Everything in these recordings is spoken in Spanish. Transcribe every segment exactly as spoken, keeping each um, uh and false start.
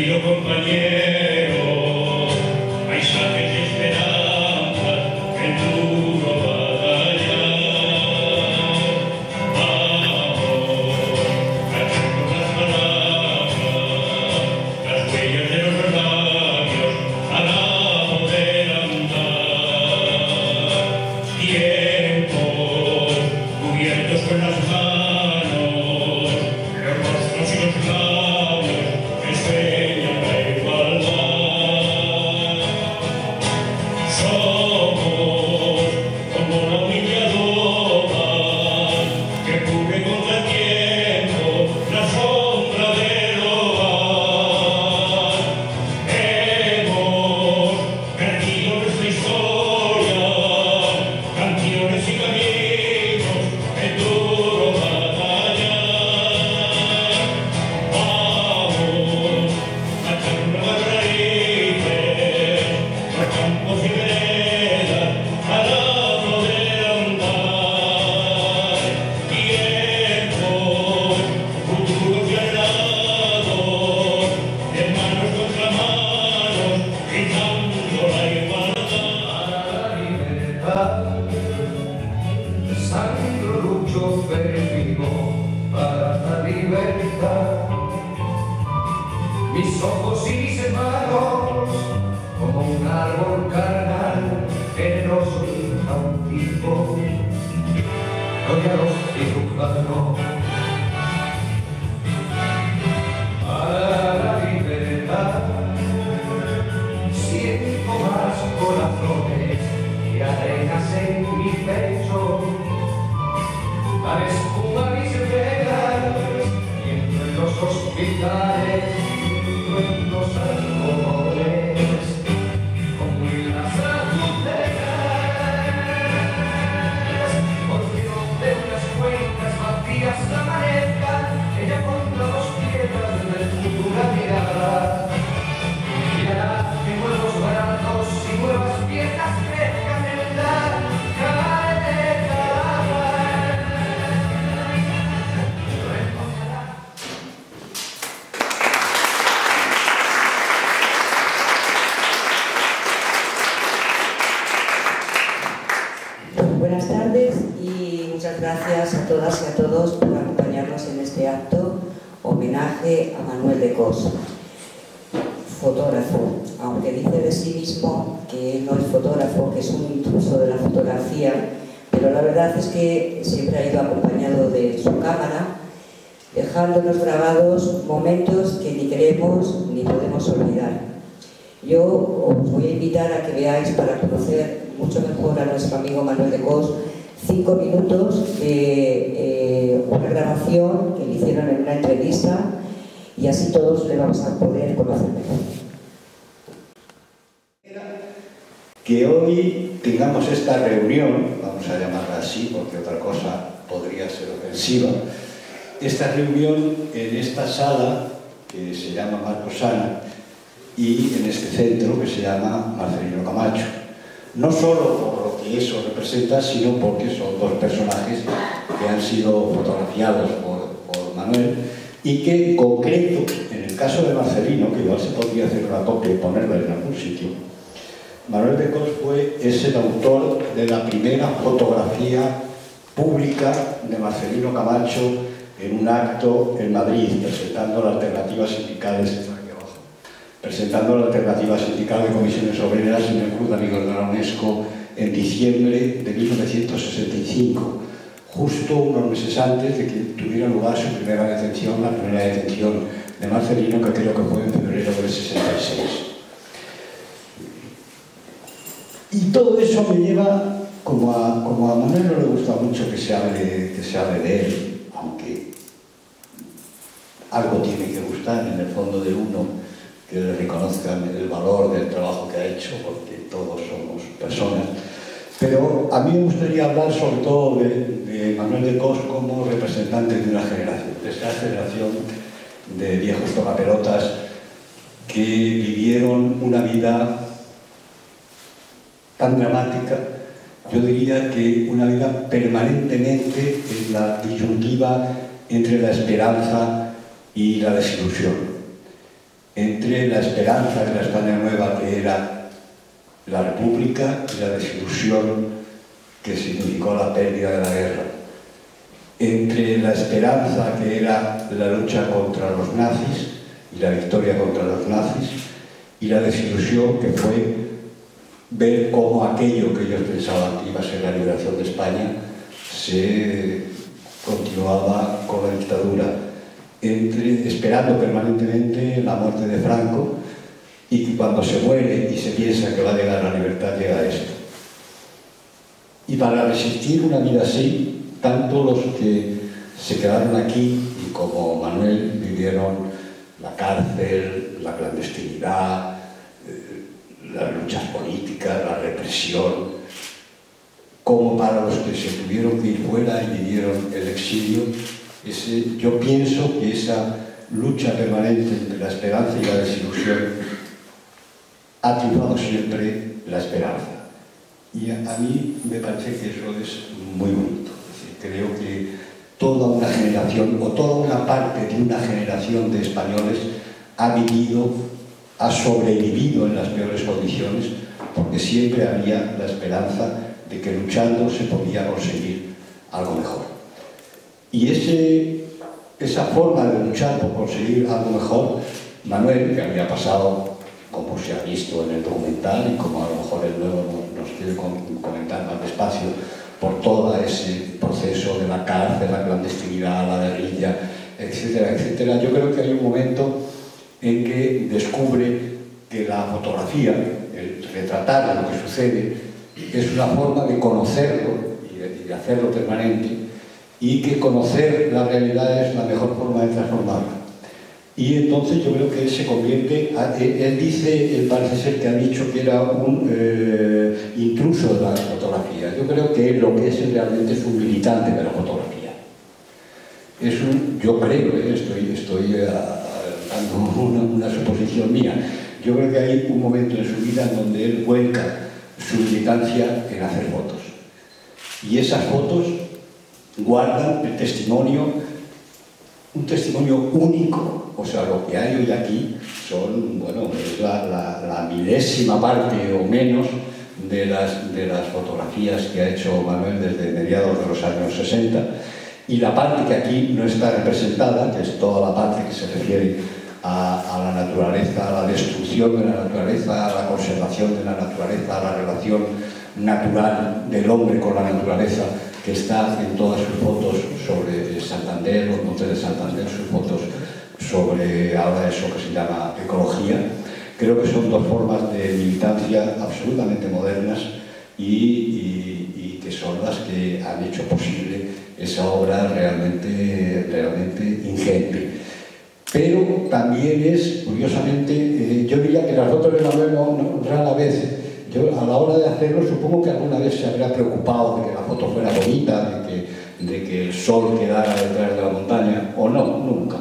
Querido compañero, paisajes de esperanza, que duro batallar. Vamos, cantemos las palabras, las huellas de los labios, para poder andar. Tiempos cubiertos con las manos, los rostros y los labios enseñan la igualdad. Somos como una humilladora que cubre contra el tiempo la sombra del hogar. Hemos perdido nuestra historia, canciones y caminos en duro batallar. Vamos, marchando las raíces, por campos y veredas, para poder andar. Tiempos, futuros y anhelados, de manos contra manos, gritando la igualdad. Sangro lucho vivo para la libertad. Mis ojos y mis hermanos, como un árbol carnal que no suelta un tipo. Doy a los cirujanos para la libertad. Siento más corazones y arenas en mi pecho. La espuma mis venas, y entre los hospitales, en los algodones, como en las azucenas. Porque donde unas cuencas vacías amanezcan, ella contra dos piedras del futuro mirará. Mirará que nuevos brazos y nuevas piernas crezcan en la cadena. Buenas tardes y muchas gracias a todas y a todos por acompañarnos en este acto homenaje a Manuel de Cos, fotógrafo, aunque dice de sí mismo que no es fotógrafo, que es un intruso de la fotografía, pero la verdad es que siempre ha ido acompañado de su cámara, dejándonos grabados momentos que ni queremos ni podemos olvidar. Yo os voy a invitar a que veáis, para conocer mucho mejor a nuestro amigo Manuel de Cos, cinco minutos de eh, una grabación que le hicieron en una entrevista, y así todos le vamos a poder conocer mejor. Que hoy tengamos esta reunión, vamos a llamarla así porque otra cosa podría ser ofensiva, esta reunión en esta sala que se llama Marcos Sana y en este centro que se llama Marcelino Camacho. No solo por lo que eso representa, sino porque son dos personajes que han sido fotografiados por, por Manuel y que en concreto, en el caso de Marcelino, que igual se podría hacer una copia y ponerla en algún sitio, Manuel de Cos fue, es el autor de la primera fotografía pública de Marcelino Camacho en un acto en Madrid, presentando la alternativa sindical de presentando la alternativa sindical de comisiones obreras en el Club de Amigos de la UNESCO en diciembre de mil novecientos sesenta y cinco, justo unos meses antes de que tuviera lugar su primera detención, la primera detención de Marcelino, que creo que fue en febrero del sesenta y seis. Y todo eso me lleva, como a, como a Manuel no le gusta mucho que se hable, que se hable de él, aunque algo tiene que gustar en el fondo de uno, que le reconozcan el valor del trabajo que ha hecho, porque todos somos personas. Pero a mí me gustaría hablar sobre todo de, de Manuel de Cos como representante de una generación, de esa generación de viejos tomapelotas que vivieron una vida tan dramática, yo diría que una vida permanentemente en la disyuntiva entre la esperanza y la desilusión. entre la esperanza de la España nueva, que era la República, y la desilusión que significó la pérdida de la guerra, entre la esperanza que era la lucha contra los nazis y la victoria contra los nazis, y la desilusión que fue ver cómo aquello que ellos pensaban que iba a ser la liberación de España se continuaba con la dictadura, entre, esperando permanentemente la muerte de Franco, y que cuando se muere y se piensa que va a llegar la libertad, llega esto. Y para resistir una vida así, tanto los que se quedaron aquí y como Manuel vivieron la cárcel, la clandestinidad, eh, las luchas políticas, la represión, como para los que se tuvieron que ir fuera y vivieron el exilio, ese, yo pienso que esa lucha permanente entre la esperanza y la desilusión ha triunfado siempre la esperanza. Y a, a mí me parece que eso es muy bonito. Es decir, creo que toda una generación, o toda una parte de una generación de españoles ha vivido, ha sobrevivido en las peores condiciones, porque siempre había la esperanza de que luchando se podía conseguir algo mejor. Y ese, esa forma de luchar por conseguir algo mejor, Manuel, que había pasado, como se ha visto en el documental y como a lo mejor él luego nos quiere comentar más despacio, por todo ese proceso de la cárcel, la clandestinidad, la guerrilla, etcétera, etcétera, yo creo que hay un momento en que descubre que la fotografía, el retratar lo que sucede, es una forma de conocerlo y de, y de hacerlo permanente, y que conocer la realidad es la mejor forma de transformarla. Y entonces yo creo que él se convierte, él, él dice, él parece ser que ha dicho que era un eh, intruso de la fotografía. Yo creo que lo que es realmente es un militante de la fotografía. Es un, yo creo, eh, estoy, estoy eh, dando una, una suposición mía, yo creo que hay un momento en su vida en donde él vuelca su militancia en hacer fotos. Y esas fotos guardan el testimonio, un testimonio único. O sea, lo que hay hoy aquí son, bueno, es la, la, la milésima parte o menos de las, de las fotografías que ha hecho Manuel desde mediados de los años sesenta, y la parte que aquí no está representada, que es toda la parte que se refiere a, a la naturaleza, a la destrucción de la naturaleza, a la conservación de la naturaleza, a la relación natural del hombre con la naturaleza, que está en todas sus fotos sobre Santander, los montes de Santander, sus fotos sobre ahora eso que se llama ecología. Creo que son dos formas de militancia absolutamente modernas y, y, y que son las que han hecho posible esa obra realmente, realmente ingente. Pero también es, curiosamente, eh, yo diría que las fotos de Manuel no, no, rara vez, yo a la hora de hacerlo supongo que alguna vez se habrá preocupado de que la foto fuera bonita, de que, de que el sol quedara detrás de la montaña, o no, nunca.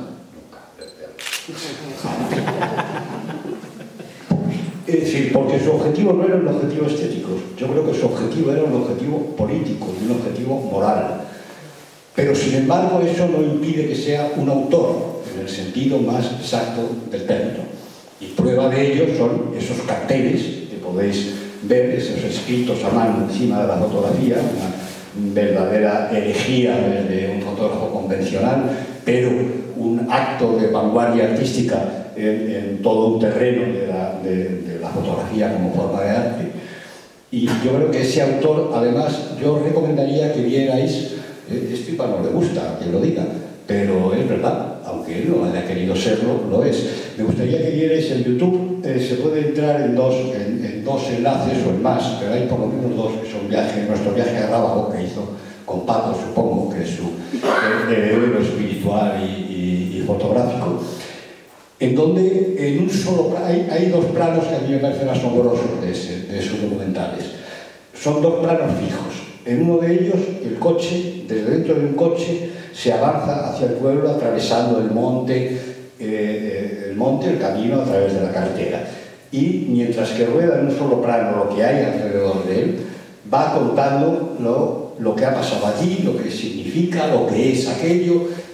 Es decir, porque su objetivo no era un objetivo estético, yo creo que su objetivo era un objetivo político y un objetivo moral. Pero sin embargo eso no impide que sea un autor en el sentido más exacto del término. Y prueba de ello son esos carteles que podéis ver, esos escritos a mano encima de la fotografía, una verdadera herejía desde un fotógrafo convencional, pero un acto de vanguardia artística en, en todo un terreno de la, de, de la fotografía como forma de arte. Y yo creo que ese autor, además, yo recomendaría que vierais, eh, esto igual no le gusta que lo diga, pero es verdad, aunque él no haya querido serlo, lo es. Me gustaría que vierais en YouTube, eh, se puede entrar en dos, en, en dos enlaces o en más, pero hay por lo menos dos, que son viaje, nuestro viaje a Rábago que hizo con Paco, supongo, que es su heredero espiritual y, y, y fotográfico, en donde en un solo hay, hay dos planos que a mí me parecen asombrosos de, ese, de esos documentales. Son dos planos fijos. En uno de ellos, el coche, desde dentro de un coche, se avanza hacia el pueblo atravesando el monte, eh, el monte, el camino a través de la carretera. Y mientras que rueda en un solo plano lo que hay alrededor de él, va contando lo, lo que ha pasado allí, lo que significa, lo que es aquello,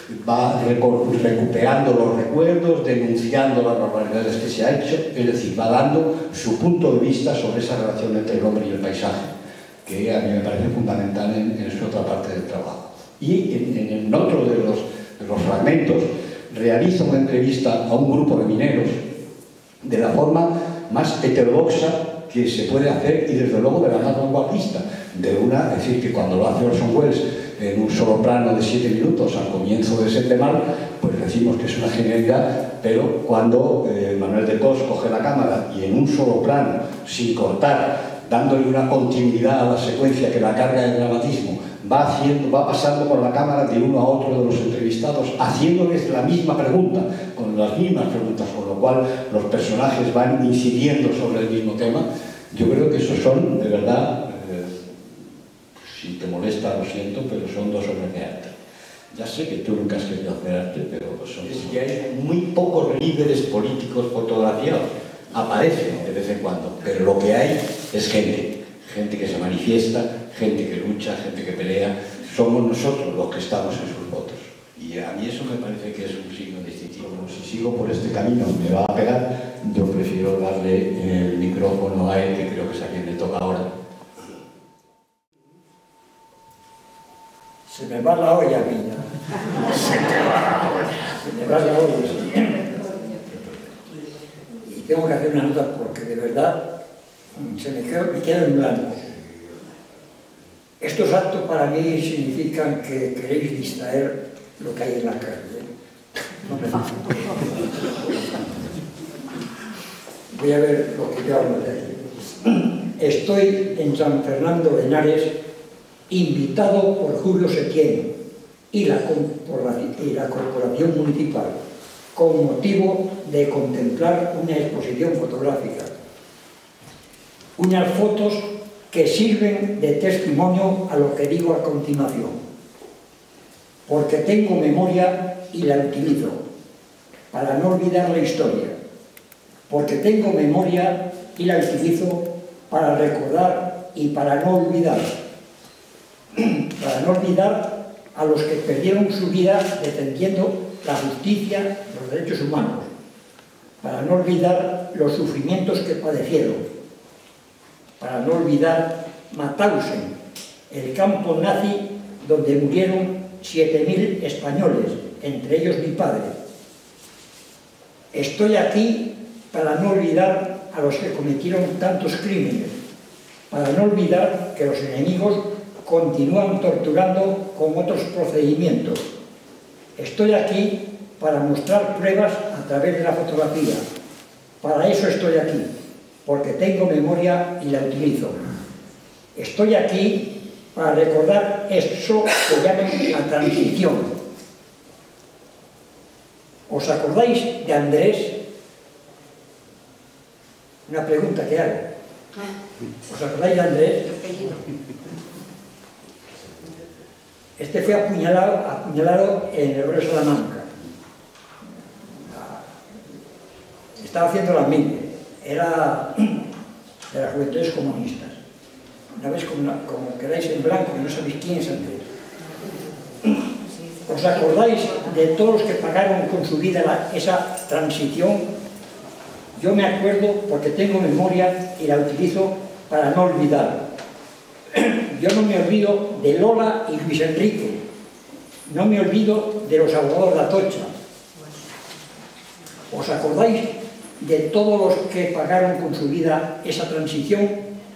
va recuperando los recuerdos, denunciando las barbaridades que se ha hecho, es decir, va dando su punto de vista sobre esa relación entre el hombre y el paisaje, que a mí me parece fundamental en, en su otra parte del trabajo. Y en, en otro de los, de los fragmentos realiza una entrevista a un grupo de mineros de la forma más heterodoxa que se puede hacer y desde luego de la más vanguardista, de una, es decir, que cuando lo hace Orson Welles en un solo plano de siete minutos al comienzo de Sendemar, pues decimos que es una genialidad, pero cuando eh, Manuel de Cos coge la cámara y en un solo plano, sin cortar, dándole una continuidad a la secuencia que la carga de dramatismo, va, haciendo, va pasando con la cámara de uno a otro de los entrevistados, haciéndoles la misma pregunta, con las mismas preguntas, con lo cual los personajes van incidiendo sobre el mismo tema. Yo creo que esos son, de verdad, si te molesta, lo siento, pero son dos obras de arte. Ya sé que tú nunca has querido hacer arte, pero son... Es que hay muy pocos líderes políticos fotografiados. Aparecen de vez en cuando, pero lo que hay es gente. Gente que se manifiesta, gente que lucha, gente que pelea. Somos nosotros los que estamos en sus votos. Y a mí eso me parece que es un signo distintivo. Como si sigo por este camino me va a pegar, yo prefiero darle el micrófono a él, que creo que es a quien le toca ahora. Se me va la olla, mía. Se me va la olla. Se me va la olla. Y tengo que hacer una nota porque de verdad se me queda, me queda en blanco. Estos actos para mí significan que queréis distraer lo que hay en la calle. No me Voy a ver lo que yo hablo de aquí. Estoy en San Fernando de Henares, invitado por Julio Setién y la, y la Corporación Municipal con motivo de contemplar una exposición fotográfica. Unas fotos que sirven de testimonio a lo que digo a continuación, porque tengo memoria y la utilizo para no olvidar la historia, porque tengo memoria y la utilizo para recordar y para no olvidar. Para no olvidar a los que perdieron su vida defendiendo la justicia, los derechos humanos, para no olvidar los sufrimientos que padecieron, para no olvidar Mauthausen, el campo nazi donde murieron siete mil españoles, entre ellos mi padre. Estoy aquí para no olvidar a los que cometieron tantos crímenes, para no olvidar que los enemigos continúan torturando con otros procedimientos. Estoy aquí para mostrar pruebas a través de la fotografía. Para eso estoy aquí, porque tengo memoria y la utilizo. Estoy aquí para recordar eso que llaman la transición. ¿Os acordáis de Andrés? Una pregunta que hago. ¿Os acordáis de Andrés? Este fue apuñalado, apuñalado en el Río Salamanca. Estaba haciendo la mili. Era de las juventudes comunistas. Una vez como, como quedáis en blanco y no sabéis quién es Andrés. ¿Os acordáis de todos los que pagaron con su vida la, esa transición? Yo me acuerdo porque tengo memoria y la utilizo para no olvidar. Yo no me olvido de Lola y Luis Enrique. No me olvido de los abogados de Atocha. ¿Os acordáis de todos los que pagaron con su vida esa transición?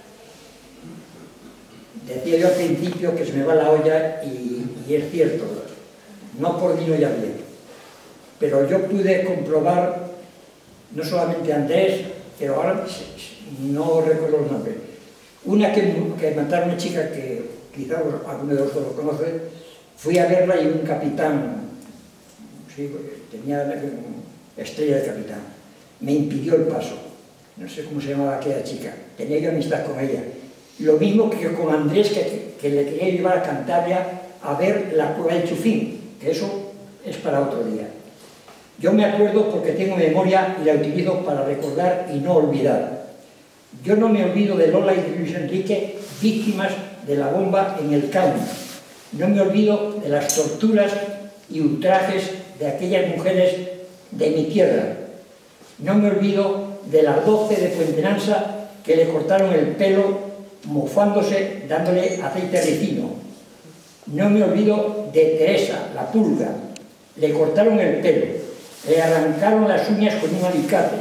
Decía yo al principio que se me va la olla y, y es cierto, no por mí no ya bien, pero yo pude comprobar, no solamente Andrés, pero ahora no recuerdo los nombres, una que, que mataron a una chica que quizá alguno de vosotros lo conoce, fui a verla y un capitán, sí, tenía estrella de capitán, me impidió el paso, no sé cómo se llamaba aquella chica, tenía yo amistad con ella. Lo mismo que con Andrés, que, que le quería llevar a Cantabria a ver la cueva del Chufín, que eso es para otro día. Yo me acuerdo porque tengo memoria y la utilizo para recordar y no olvidar. Yo no me olvido de Lola y de Luis Enrique, víctimas de la bomba en el Cáuno. No me olvido de las torturas y ultrajes de aquellas mujeres de mi tierra. No me olvido de las doce de Fuentenanza que le cortaron el pelo mofándose, dándole aceite ricino. No me olvido de Teresa, la pulga. Le cortaron el pelo, le arrancaron las uñas con un alicate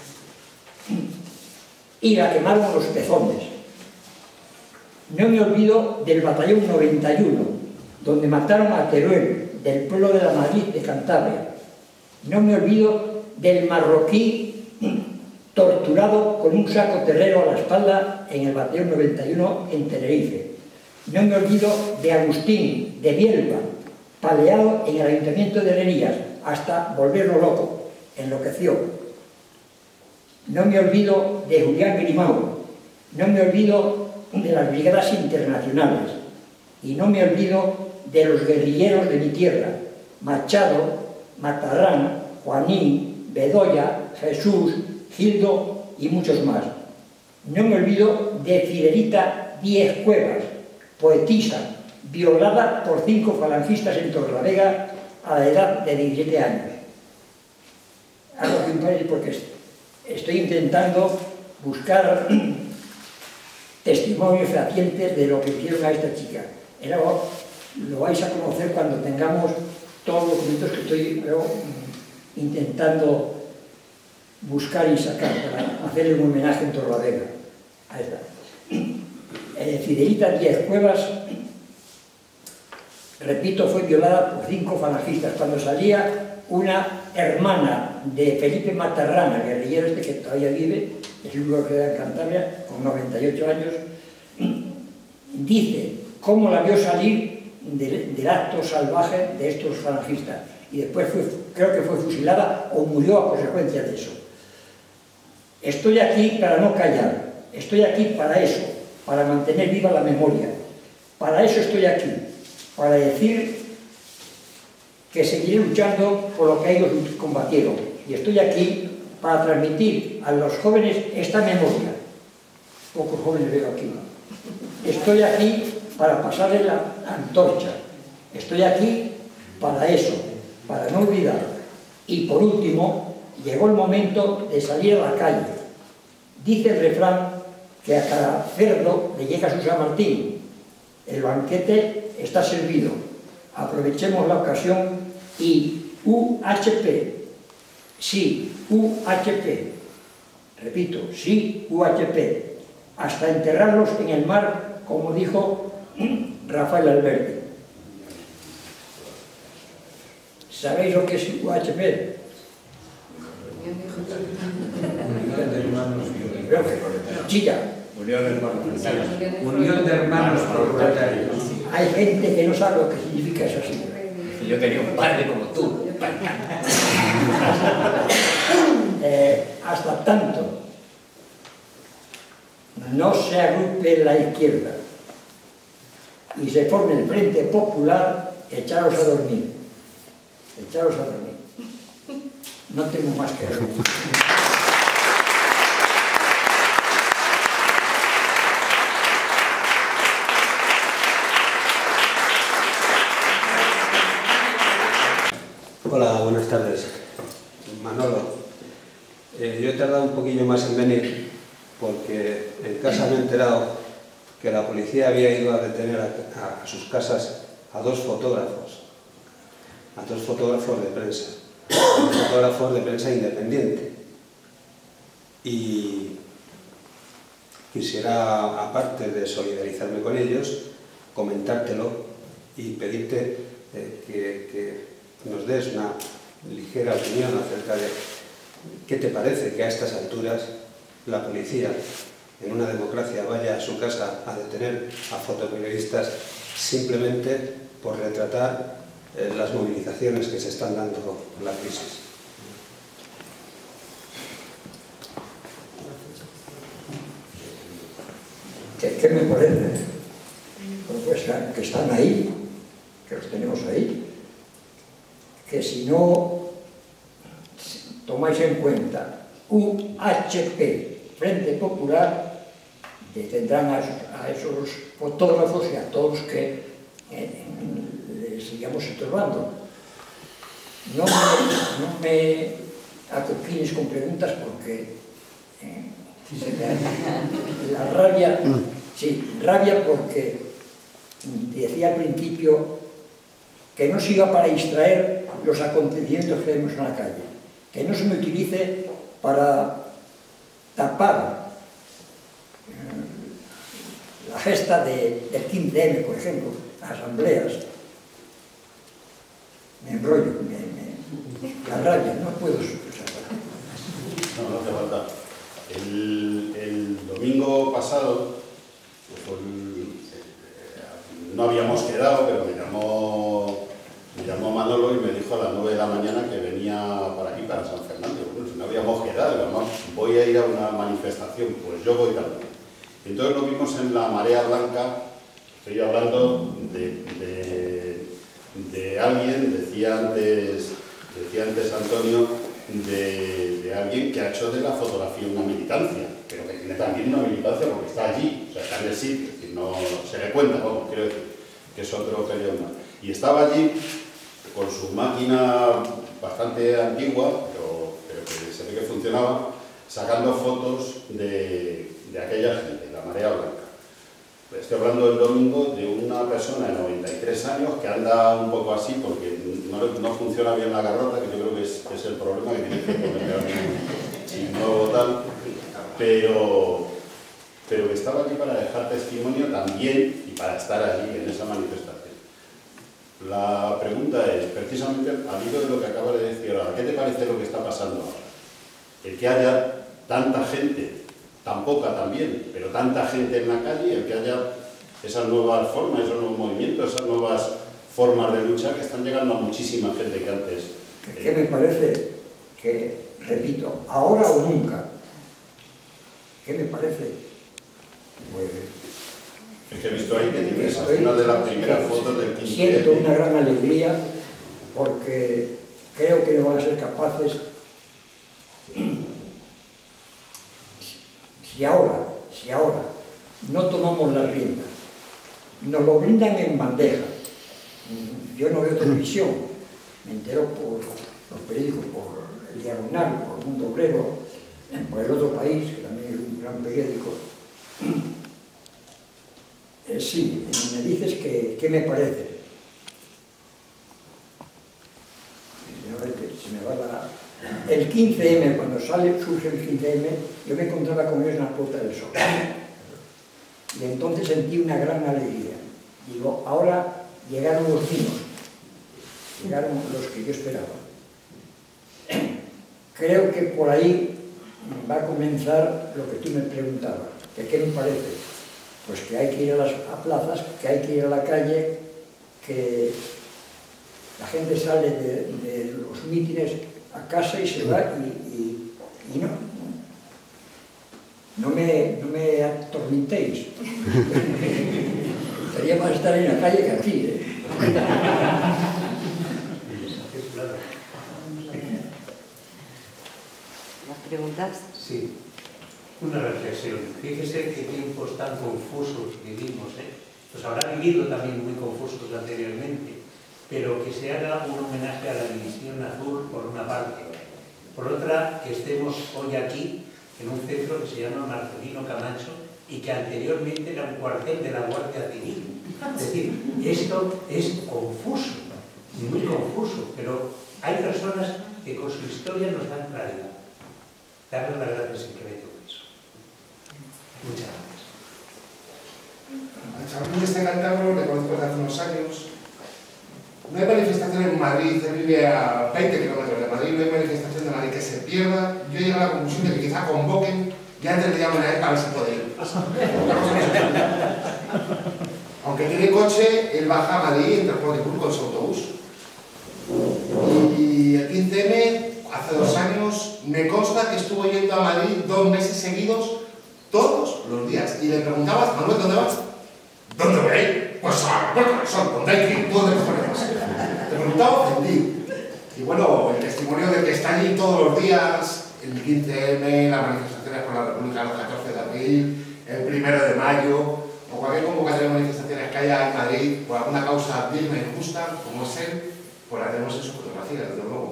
y la quemaron los pezones. No me olvido del batallón noventa y uno, donde mataron a Teruel, del pueblo de la Madrid de Cantabria. No me olvido del marroquí torturado con un saco terrero a la espalda en el batallón noventa y uno en Tenerife. No me olvido de Agustín, de Bielba, paleado en el ayuntamiento de Hererías hasta volverlo loco, enloqueció. No me olvido de Julián Grimao, no me olvido de las brigadas internacionales y no me olvido de los guerrilleros de mi tierra, Machado, Matarrán, Juanín, Bedoya, Jesús, Gildo y muchos más. No me olvido de Fidelita Díez Cuevas, poetisa, violada por cinco falangistas en Torrelavega a la edad de diecisiete años. Hago aquí un paréntesis porque estoy intentando buscar testimonios fehacientes de lo que hicieron a esta chica. Era, lo vais a conocer cuando tengamos todos los documentos que estoy luego intentando buscar y sacar para hacerle un homenaje en Torrelavega. Ahí está. Eh, Fidelita Díez Cuevas, repito, fue violada por cinco falangistas. Cuando salía una hermana de Felipe Matarrán, el guerrillero este que todavía vive, es el único que queda en Cantabria, con noventa y ocho años, dice cómo la vio salir del, del acto salvaje de estos falangistas. Y después fue, creo que fue fusilada o murió a consecuencia de eso. Estoy aquí para no callar, estoy aquí para eso, para mantener viva la memoria. Para eso estoy aquí, para decir que seguiré luchando por lo que ellos combatieron. Y estoy aquí para transmitir a los jóvenes esta memoria. Pocos jóvenes veo aquí. Estoy aquí para pasarles la antorcha. Estoy aquí para eso, para no olvidar. Y por último, llegó el momento de salir a la calle. Dice el refrán que a cada cerdo le llega su San Martín. El banquete está servido. Aprovechemos la ocasión y U H P, sí, U H P, repito, sí, U H P, hasta enterrarlos en el mar, como dijo Rafael Alberti. ¿Sabéis lo que es U H P? Chilla. Unión de Hermanos Proletarios. Hay gente que no sabe lo que significa esa sigla. Yo tenía un padre como tú. eh, hasta tanto no se agrupe la izquierda y se forme el Frente Popular, echaros a dormir. Echaros a dormir. No tengo más que decir. Hola, buenas tardes. Manolo, eh, yo he tardado un poquillo más en venir porque en casa me he enterado que la policía había ido a detener a, a, a sus casas a dos fotógrafos, a dos fotógrafos de prensa, a dos fotógrafos de prensa independiente. Y quisiera, aparte de solidarizarme con ellos, comentártelo y pedirte eh, que, que nos des una ligera opinión acerca de qué te parece que a estas alturas la policía en una democracia vaya a su casa a detener a fotoperiodistas simplemente por retratar eh, las movilizaciones que se están dando por la crisis. ¿Qué, qué me parece? Pues que están ahí, que los tenemos ahí, que si no tomáis en cuenta U H P, Frente Popular, detendrán a, a esos fotógrafos y a todos que eh, les sigamos estorbando. no me, no me acoquines con preguntas porque eh, se me, la rabia, sí, rabia porque decía al principio que no sirva para distraer los acontecimientos que vemos en la calle, que no se me utilice para tapar eh, la gesta de, del quince eme, por ejemplo, asambleas. Me enrollo, me, me, la rabia, no puedo expresar. No, no hace falta. El, el domingo pasado, pues, no habíamos quedado, pero me llamó, me llamó Manolo y me dijo a las nueve de la mañana que venía para aquí, para San Fernando. Bueno, si no habíamos quedado, además voy a ir a una manifestación, pues yo voy también. Entonces lo vimos en la Marea Blanca, estoy hablando de, de, de alguien, decía antes, decía antes Antonio, de, de alguien que ha hecho de la fotografía una militancia, pero que tiene también una militancia porque está allí, o sea, está en el sitio, y no se le cuenta, vamos, quiero decir, que es otro periodo más. Y estaba allí con su máquina bastante antigua, pero, pero que se ve que funcionaba, sacando fotos de, de aquella gente, la Marea Blanca. Estoy hablando del domingo de una persona de noventa y tres años que anda un poco así porque no, no funciona bien la garrota, que yo creo que es, es el problema que tiene que poner sin nuevo tal, pero, pero que estaba aquí para dejar testimonio también y para estar allí en esa manifestación. La pregunta es, precisamente al hilo de lo que acaba de decir ahora, ¿qué te parece lo que está pasando ahora? El que haya tanta gente, tan poca también, pero tanta gente en la calle, el que haya esas nuevas formas, esos nuevos movimientos, esas nuevas formas de lucha que están llegando a muchísima gente que antes... Eh... ¿Qué me parece? Que, repito, ahora o nunca. ¿Qué me parece? Pues... Es que he visto ahí que tienes una de las primeras fotos del quince eme. Siento una gran alegría porque creo que no van a ser capaces... Si ahora, si ahora no tomamos las riendas, nos lo brindan en bandeja. Yo no veo televisión, me entero por los periódicos, por el Diagonal, por el Mundo Obrero, por El Otro País, que también es un gran periódico. Eh, sí, me dices que, ¿qué me parece? Se me va la... El quince eme, cuando sale, surge el quince eme, yo me encontraba con ellos en la Puerta del Sol. Y entonces sentí una gran alegría. Digo, ahora llegaron los finos, llegaron los que yo esperaba. Creo que por ahí va a comenzar lo que tú me preguntabas. ¿De qué me parece? Pues que hay que ir a las a plazas, que hay que ir a la calle, que la gente sale de, de los mítines a casa y se va y, y, y no, no me, no me atormentéis. Estaría más estar en la calle que aquí, ¿eh? ¿Más preguntas? Sí, una reflexión. Fíjese qué tiempos tan confusos vivimos, ¿eh? Pues habrá vivido también muy confusos anteriormente, pero que se haga un homenaje a la División Azul por una parte, por otra que estemos hoy aquí en un centro que se llama Marcelino Camacho y que anteriormente era un cuartel de la Guardia Civil. Es decir, esto es confuso, muy confuso, pero hay personas que con su historia nos dan claridad. Darles las gracias en crédito por eso. Muchas gracias. A mí este Cantabro le conozco desde hace unos años. No hay manifestación en Madrid, él vive a veinte kilómetros de Madrid, no hay manifestación de Madrid que se pierda. Yo llego a la conclusión de que quizá convoquen y antes le llaman a él para ver si puede ir. Aunque tiene coche, él baja a Madrid en transporte público con su autobús. Y el quince eme, hace dos años, me consta que estuvo yendo a Madrid dos meses seguidos, todos los días. Y le preguntabas, Manuel, ¿dónde vas? ¿Dónde voy a ir? Pues a la Puerta del Sol, ¿dónde hay que ir? ¿Dónde ponemos? Te preguntaba, ofendí. Y bueno, el testimonio de que está allí todos los días, el quince eme, las manifestaciones por la República el catorce de abril, el primero de mayo, o cualquier convocatoria de manifestaciones que haya en Madrid por alguna causa digna y justa, como es él, pues la tenemos en su fotografía, desde luego.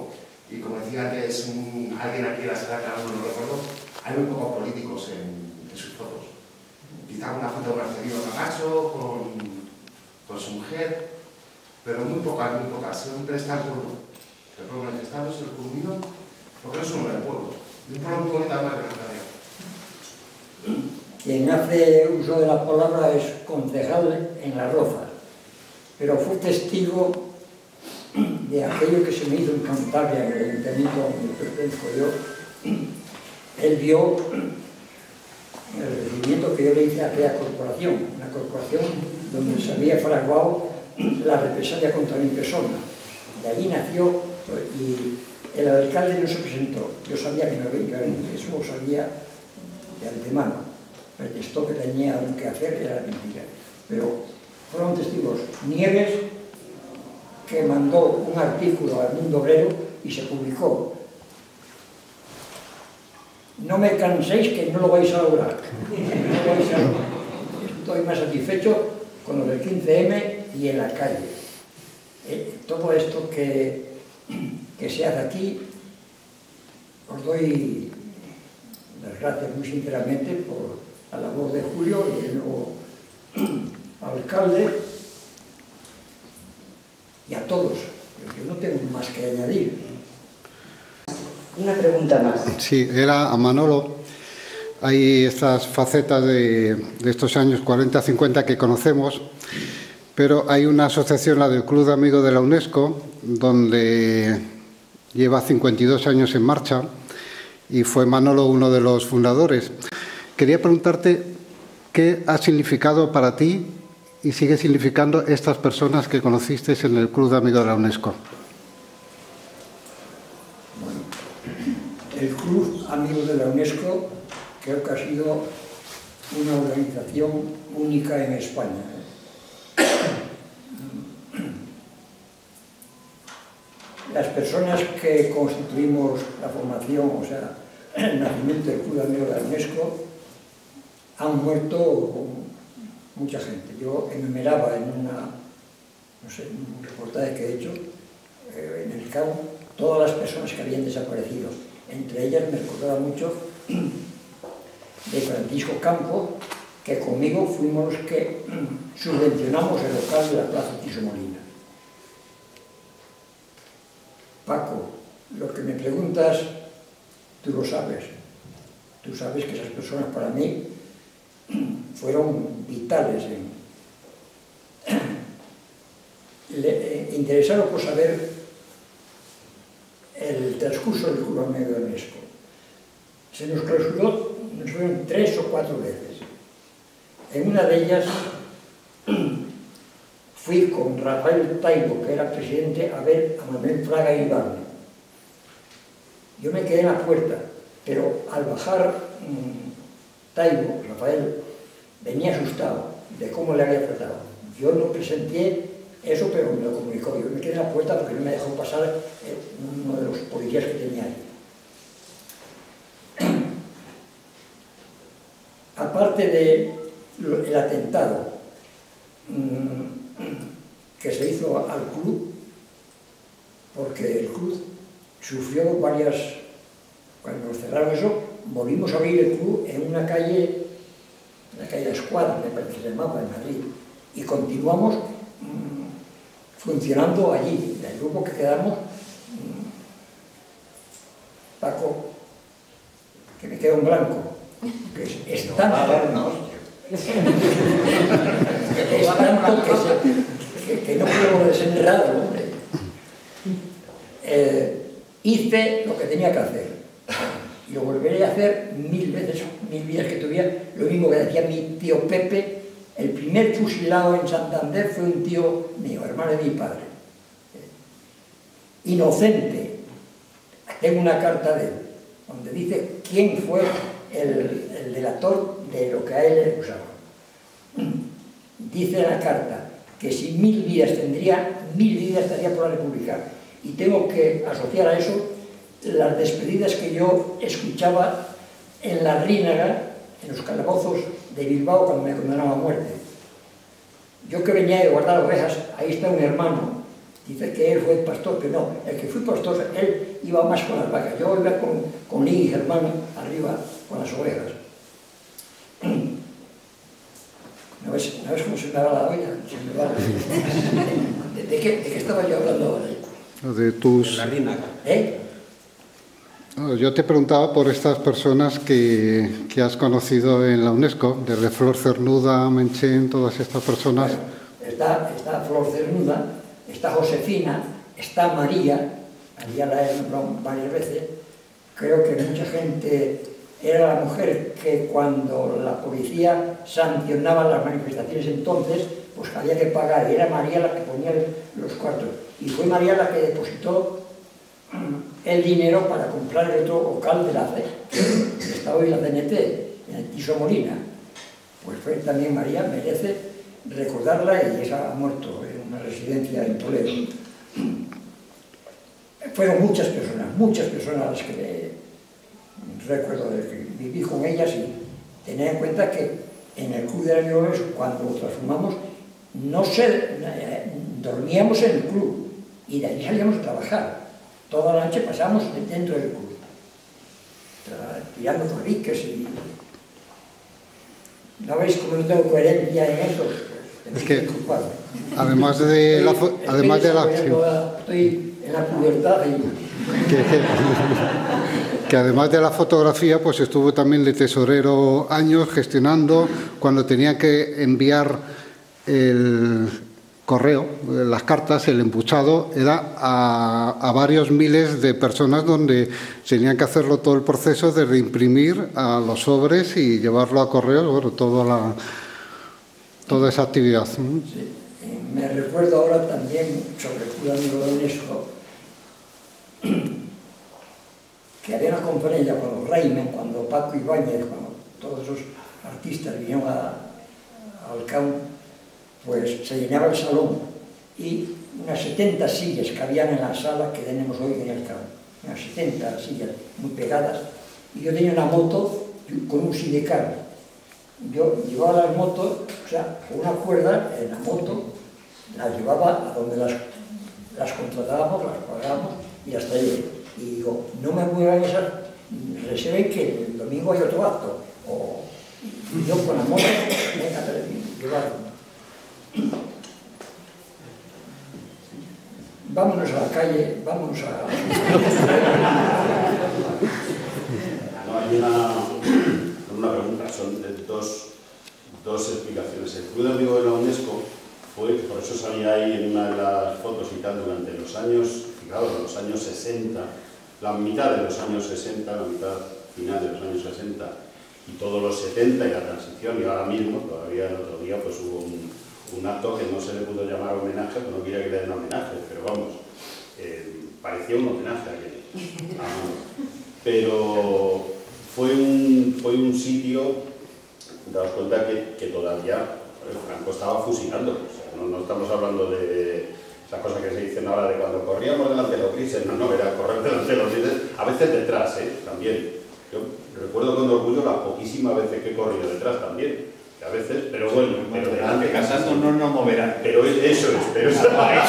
Y como decía antes un, alguien aquí en la sala, que ahora no lo recuerdo, hay muy pocos políticos en, en sus fotos. Quizá una foto de Marcelino Camacho con, con su mujer, pero muy pocas, muy pocas. Siempre está el pueblo. El pueblo manifestándose, el pueblo unido, porque no es un hombre del pueblo. Y un pueblo muy bonito además de la Cantabria. Quien hace uso de la palabra es concejal en Las Rozas, pero fue testigo de aquello que se me hizo en Cantabria, en el ayuntamiento donde pertenezco yo. Él vio el recibimiento que yo le hice a aquella corporación, una corporación donde se había fraguado la represalia contra mi persona. De allí nació, y el alcalde no se presentó. Yo sabía que no iba a venir, eso lo sabía de antemano. Pretextó que tenía algo que hacer, era mentira. Pero fueron testigos Nieves, que mandó un artículo al Mundo Obrero y se publicó. No me canséis que no lo vais a lograr. No lo vais a lograr. Estoy más satisfecho con lo del quince eme y en la calle. Eh, todo esto que, que se hace aquí, os doy las gracias muy sinceramente por la labor de Julio y el nuevo alcalde, y a todos. Yo no tengo más que añadir. Una pregunta más. Sí, era a Manolo. Hay estas facetas de, de estos años cuarenta cincuenta que conocemos, pero hay una asociación, la del Club de Amigos de la UNESCO, donde lleva cincuenta y dos años en marcha y fue Manolo uno de los fundadores. Quería preguntarte qué ha significado para ti y sigue significando estas personas que conociste en el Club de Amigos de la UNESCO. El Club Amigos de la UNESCO creo que ha sido una organización única en España. Las personas que constituimos la formación, o sea, el nacimiento del Club Amigos de la UNESCO, han muerto mucha gente. Yo enumeraba en una, no sé, un reportaje que he hecho, eh, en el C A U, todas las personas que habían desaparecido. Entre ellas me recordaba mucho de Francisco Campo, que conmigo fuimos los que subvencionamos el local de la Plaza Tiso Molina. Paco, lo que me preguntas, tú lo sabes. Tú sabes que esas personas para mí fueron vitales. En, le, interesaron por saber el transcurso del Club Amigos de la UNESCO. Se nos clausuró, nos fueron tres o cuatro veces. En una de ellas fui con Rafael Taibo, que era presidente, a ver a Manuel Fraga y Ibarne. Yo me quedé en la puerta, pero al bajar mmm, Taibo, Rafael, venía asustado de cómo le había tratado. Yo no presenté eso, pero me lo comunicó. Yo me quedé en la puerta porque no me dejó pasar eh, uno de los policías que tenía ahí. Aparte del atentado mmm, que se hizo al club, porque el club sufrió varias... Cuando nos cerraron eso, volvimos a abrir el club en una calle, la calle de la Escuadra, me parece que se llamaba, en Madrid, y continuamos mmm, funcionando allí. El grupo que quedamos, mmm, Paco, que me queda un blanco, que es, es tanto, es tanto que, se, que, que no puedo desenredar, hombre. Eh, hice lo que tenía que hacer. Y lo volveré a hacer mil veces, mil vidas que tuviera. Lo mismo que decía mi tío Pepe, el primer fusilado en Santander fue un tío mío, hermano de mi padre. Inocente. Tengo una carta de él, donde dice quién fue el, el delator de lo que a él le acusaban. Dice en la carta que si mil vidas tendría, mil vidas estaría por la República. Y tengo que asociar a eso las despedidas que yo escuchaba en la Rínaga, en los calabozos de Bilbao, cuando me condenaban a muerte. Yo que venía de guardar ovejas, ahí está un hermano Dice que él fue pastor, pero no, el que fue pastor, él iba más con las vacas. Yo iba con, con Lee y Germán arriba con las ovejas. ¿No ves, ¿No ves cómo se me va la olla? Se me va. ¿De, de, qué, ¿De qué estaba yo hablando ahora? De tus... De la rina. ¿Eh? No, yo te preguntaba por estas personas que, que has conocido en la UNESCO, desde Flor Cernuda, Menchen, todas estas personas. Bueno, está, está Flor Cernuda, está Josefina, está María, María la he nombrado varias veces. Creo que mucha gente... Era la mujer que cuando la policía sancionaba las manifestaciones entonces, pues había que pagar, y era María la que ponía los cuartos. Y fue María la que depositó el dinero para comprar el otro local de la C E, que está hoy la C N T, en el Tiso Molina. Pues fue también María, merece recordarla, y esa ha muerto en una residencia en Toledo. Fueron muchas personas, muchas personas las que recuerdo de que viví con ellas, y tened en cuenta que en el Club de Amigos, cuando lo transformamos, no se, eh, dormíamos en el club y de ahí salíamos a trabajar. Toda la noche pasamos dentro del club, tirando torriques y... ¿No veis cómo no tengo coherencia en eso? Es que, además de la... Además de la estoy en la pubertad y... Que, que además de la fotografía, pues estuvo también de tesorero años gestionando cuando tenía que enviar el correo, las cartas, el embuchado, era a, a varios miles de personas donde tenían que hacerlo todo el proceso desde imprimir a los sobres y llevarlo a correos, bueno, toda, la, toda esa actividad. Sí. Me recuerdo ahora también sobre el Club Amigo de UNESCO que había una conferencia cuando Reimen, cuando Paco Ibáñez, cuando todos esos artistas vinieron a, a Alcán, pues se llenaba el salón y unas setenta sillas que habían en la sala que tenemos hoy en Alcán, unas setenta sillas muy pegadas, y yo tenía una moto con un sidecar. Yo llevaba las motos, o sea, con una cuerda en la moto, las llevaba a donde las, las contratábamos, las pagábamos y hasta allí. Y digo, no me muevan esas, reserven que el domingo hay otro acto. O, y yo con la moto, venga, llevarlo. Vámonos a la calle, vámonos a... No, hay una, una pregunta, son de dos, dos explicaciones. El Club de Amigos de la UNESCO fue, por eso salía ahí en una de las fotos y tal, durante los años, fijaos, los años sesenta, la mitad de los años sesenta, la mitad final de los años sesenta y todos los setenta y la transición, y ahora mismo, todavía el otro día, pues hubo un, un acto que no se le pudo llamar homenaje, pues no quería que le den homenaje, pero vamos, eh, parecía un homenaje aquel. Ah, pero fue un, fue un sitio, daos cuenta que, que todavía el Franco estaba fusilando, o sea, no, no estamos hablando de esa cosa que se dicen ahora de cuando corríamos delante de los grises, no, no, era correr delante de los grises, a veces detrás, ¿eh? También. Yo recuerdo con orgullo las poquísimas veces que he corrido detrás también, que a veces, pero bueno, pero delante casando no nos moverán. Pero eso es, pero eso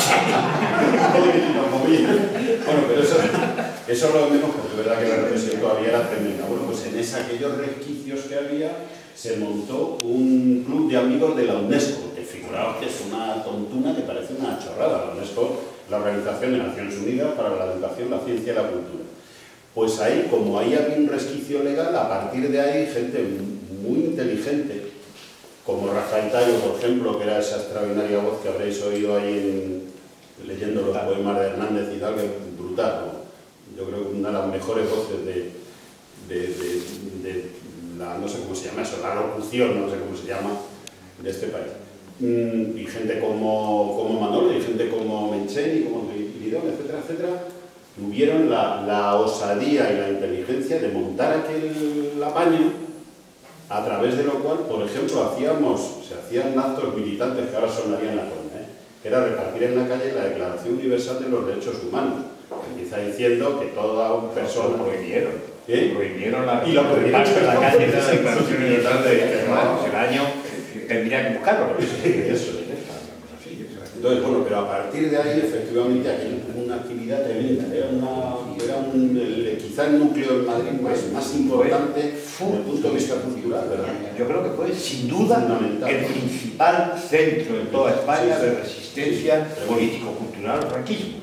bueno, pero eso, eso lo menos, porque es verdad que la represión todavía era tremenda. Bueno, pues en esa, aquellos resquicios que había, se montó un club de amigos de la UNESCO, que figuraos que es una tontuna que parece una chorrada. La UNESCO, la Organización de Naciones Unidas para la Educación, la Ciencia y la Cultura. Pues ahí, como ahí había un resquicio legal, a partir de ahí, gente muy inteligente, como Rafael Tayo, por ejemplo, que era esa extraordinaria voz que habréis oído ahí en, leyendo los poemas de Hernández y tal, que es brutal, ¿no? Yo creo que una de las mejores voces de, de, de, de la, no sé cómo se llama eso, la locución, no sé cómo se llama, de este país. Mm, y gente como, como Manolo, y gente como Menchen, y como Lidón, etcétera, etcétera, tuvieron la, la osadía y la inteligencia de montar aquel apaño, a través de lo cual, por ejemplo, hacíamos, se hacían actos militantes que ahora sonarían la coña, ¿eh? Que era repartir en la calle la Declaración Universal de los Derechos Humanos, que empieza diciendo que toda persona... Lo prohibieron. ¿Eh? Prohibieron la y lo prohibieron en la calle de la Declaración Universal de Derechos Humanos. El año tendría que buscarlo. Sí, eso es. Entonces, bueno, pero a partir de ahí, efectivamente, aquello era una actividad tremenda, era, una, era un, el, quizá el núcleo de Madrid más, más importante desde el punto de vista cultural, ¿verdad? Yo creo que fue, sin duda, el principal centro en toda España de resistencia político-cultural al franquismo,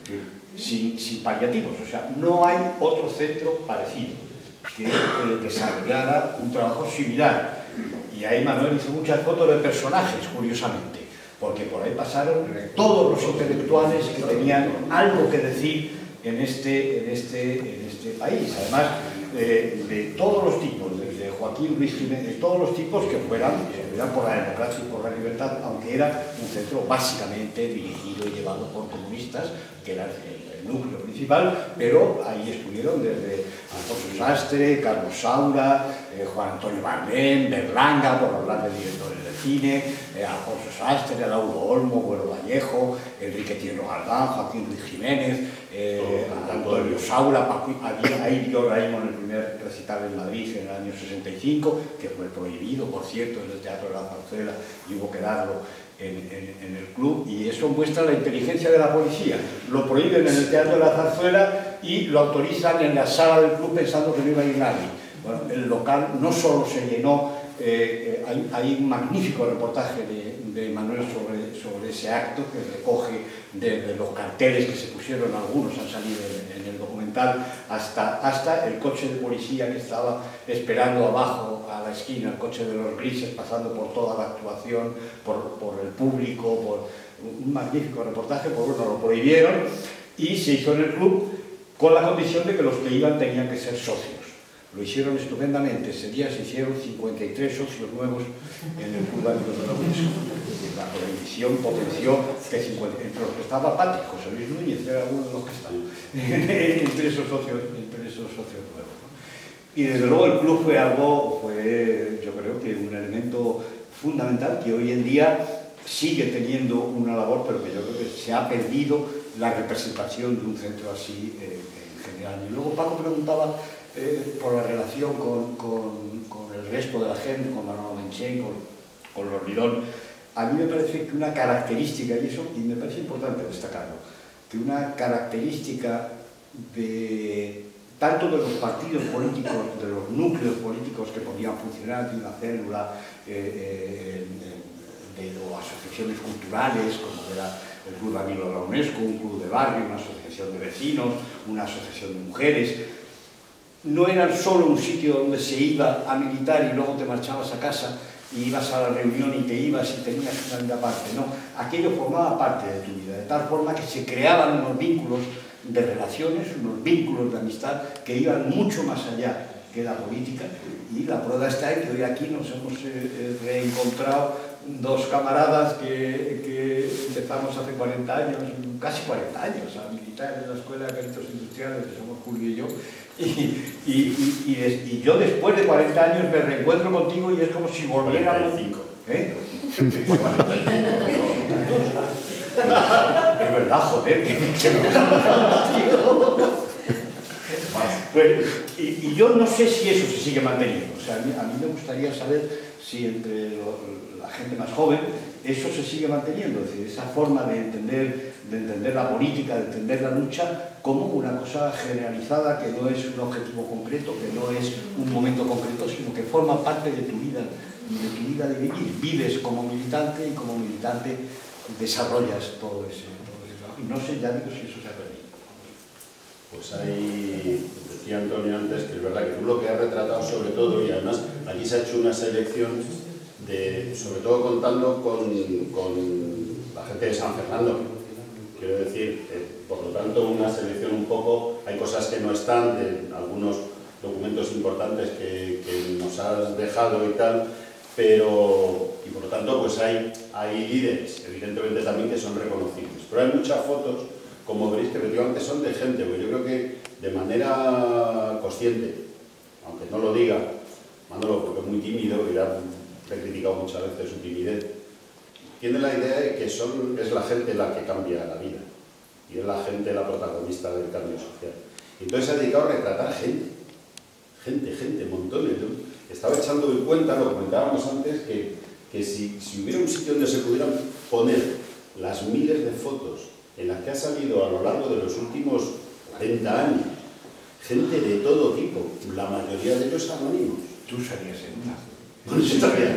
sin, sin paliativos. O sea, no hay otro centro parecido que eh, desarrollara un trabajo similar. Y ahí Manuel hizo muchas fotos de personajes, curiosamente, porque por ahí pasaron todos los intelectuales que tenían algo que decir en este, en este, en este país. Además, eh, de todos los tipos, desde Joaquín Luis Jiménez, de todos los tipos que fueran, que fueran por la democracia y por la libertad, aunque era un centro básicamente dirigido y llevado por comunistas, que era el, el núcleo principal, pero ahí estuvieron desde Alfonso Sastre, Carlos Saura, eh, Juan Antonio Bardem, Berlanga, por hablar de directores de cine, eh, Alfonso Sastre, Lauro Olmo, Güero Vallejo, Enrique Tierno Galdán, Joaquín Luis Jiménez, eh, Antonio Saura, Paco, ahí dio Raimon en el primer recital en Madrid en el año sesenta y cinco, que fue prohibido, por cierto, en el Teatro de la Zarzuela, y hubo que darlo En, en, en el club, y eso muestra la inteligencia de la policía. Lo prohíben en el Teatro de la Zarzuela y lo autorizan en la sala del club pensando que no iba a ir nadie. Bueno, el local no solo se llenó, eh, eh, hay, hay un magnífico reportaje de, de Manuel sobre, sobre ese acto que recoge desde los carteles que se pusieron, algunos han salido en, en el documental, hasta, hasta el coche de policía que estaba esperando abajo a la esquina, el coche de los grises, pasando por toda la actuación, por, por el público, por un magnífico reportaje. Pues bueno, lo prohibieron y se hizo en el club con la condición de que los que iban tenían que ser socios. Lo hicieron estupendamente. Ese día se hicieron cincuenta y tres socios nuevos en el Club de Amigos de la UNESCO. La prohibición potenció que cincuenta, entre los que estaba Pati, José Luis Núñez, era uno de los que estaban entre esos socios, entre esos socios nuevos, ¿no? Y desde luego el club fue algo, fue yo creo que un elemento fundamental que hoy en día sigue teniendo una labor, pero que yo creo que se ha perdido la representación de un centro así eh, en general. Y luego Paco preguntaba eh, por la relación con, con, con el resto de la gente, con Manolo Menchen, con, con los Lidón. A mí me parece que una característica, y eso y me parece importante destacarlo, que una característica de tanto de los partidos políticos, de los núcleos políticos que podían funcionar de una célula, eh, eh, de, o asociaciones culturales, como era el Club de Amigos de la UNESCO, un club de barrio, una asociación de vecinos, una asociación de mujeres. No eran solo un sitio donde se iba a militar y luego te marchabas a casa y ibas a la reunión y te ibas y tenías una vida aparte. No, aquello formaba parte de tu vida, de tal forma que se creaban unos vínculos de relaciones, unos vínculos de amistad que iban mucho más allá que la política, y la prueba está en que hoy aquí nos hemos eh, reencontrado dos camaradas que, que empezamos hace cuarenta años, casi cuarenta años, a militar en la Escuela de Peritos Industriales, que somos Julio y yo, y, y, y, y, des, y yo después de cuarenta años me reencuentro contigo y es como si volviéramos... cuarenta y cinco. ¿Eh? Es verdad, joder, que pues, y, y yo no sé si eso se sigue manteniendo. O sea, a mí, a mí me gustaría saber si entre lo, la gente más joven eso se sigue manteniendo, es decir, esa forma de entender, de entender la política, de entender la lucha como una cosa generalizada, que no es un objetivo concreto, que no es un momento concreto, sino que forma parte de tu vida, de tu vida de vivir. Vives como militante y como militante desarrollas todo ese, todo ese trabajo. Y no sé, ya digo, si eso se ha perdido. Pues ahí decía Antonio antes que es verdad que tú lo que has retratado sobre todo, y además aquí se ha hecho una selección de, sobre todo contando con, con la gente de San Fernando. Quiero decir, eh, por lo tanto, una selección un poco, hay cosas que no están, de algunos documentos importantes que, que nos has dejado y tal, pero, y por lo tanto, pues hay, hay líderes, evidentemente también, que son reconocibles. Pero hay muchas fotos, como veréis, que efectivamente son de gente, porque yo creo que de manera consciente, aunque no lo diga, Manolo, porque es muy tímido, y ya he criticado muchas veces su timidez, tiene la idea de que son, es la gente la que cambia la vida, y es la gente la protagonista del cambio social. Y entonces se ha dedicado a retratar gente, gente, gente, montones. Estaba echando de cuenta, lo comentábamos antes, que, que si, si hubiera un sitio donde se pudieran poner las miles de fotos en las que ha salido a lo largo de los últimos cuarenta años, gente de todo tipo, la mayoría de ellos anónimos. Tú salías en una. Bueno, sí, también.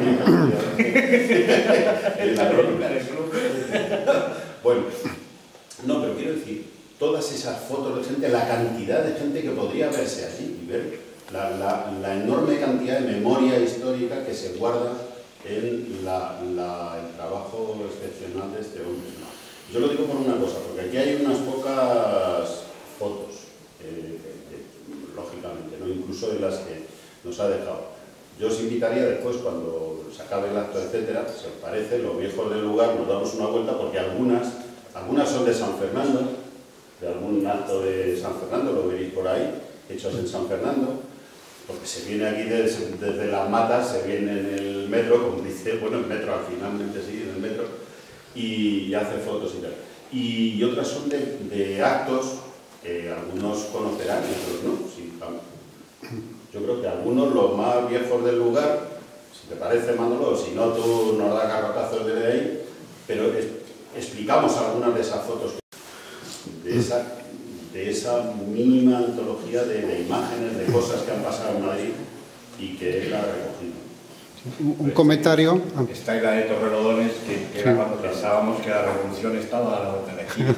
En la crónica del club. Bueno, no, pero quiero decir, todas esas fotos de gente, la cantidad de gente que podría verse allí y ver la, la, la enorme cantidad de memoria histórica que se guarda en la, la, el trabajo excepcional de este hombre. ¿No? Yo lo digo por una cosa, porque aquí hay unas pocas fotos, eh, eh, lógicamente, ¿no? Incluso de las que nos ha dejado. Yo os invitaría después, cuando se acabe el acto, etcétera, si os parece, los viejos del lugar, nos damos una vuelta, porque algunas, algunas son de San Fernando, de algún acto de San Fernando, lo veréis por ahí, hechos en San Fernando, porque se viene aquí desde, desde las matas, se viene en el metro, como dice, bueno, el metro, al finalmente sí, en el metro, y, y hace fotos y tal. Y, y otras son de, de actos que algunos conocerán y otros no. Sí, yo creo que algunos, los más viejos del lugar, si te parece, Manolo, si no, tú nos das garrotazos desde ahí, pero es, explicamos algunas de esas fotos, de esa, de esa mínima antología de, de imágenes, de cosas que han pasado en Madrid y que él ha recogido. Un, un comentario. Está ahí la de Torrelodones, que, que Sí. era cuando pensábamos que la revolución estaba a la vuelta de la esquina.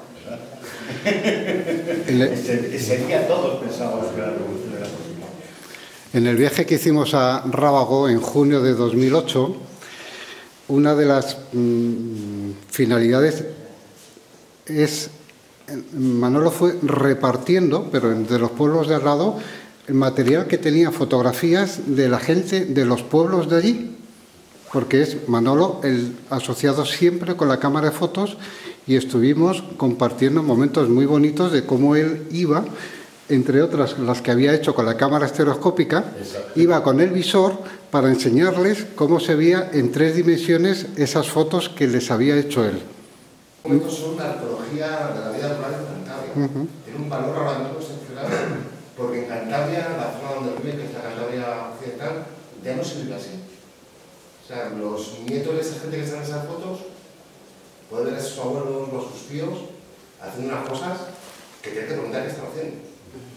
El- Ese, ese día todos pensábamos que la revolución era posible. En el viaje que hicimos a Rábago en junio de dos mil ocho, una de las mmm, finalidades es, Manolo fue repartiendo, pero de los pueblos de al lado, el material que tenía, fotografías de la gente de los pueblos de allí, porque es Manolo el asociado siempre con la cámara de fotos, y estuvimos compartiendo momentos muy bonitos de cómo él iba, entre otras las que había hecho con la cámara estereoscópica, iba con el visor para enseñarles cómo se veía en tres dimensiones esas fotos que les había hecho él. Estos son una arqueología de la vida rural en Cantabria. Uh-huh. Tiene un valor ahora mismo excepcional, porque en Cantabria, la zona donde vive, que es la Cantabria occidental, ya no se vive así. O sea, los nietos de esa gente que están en esas fotos pueden ver a sus abuelos o a sus tíos haciendo unas cosas que tienen que preguntar qué están haciendo.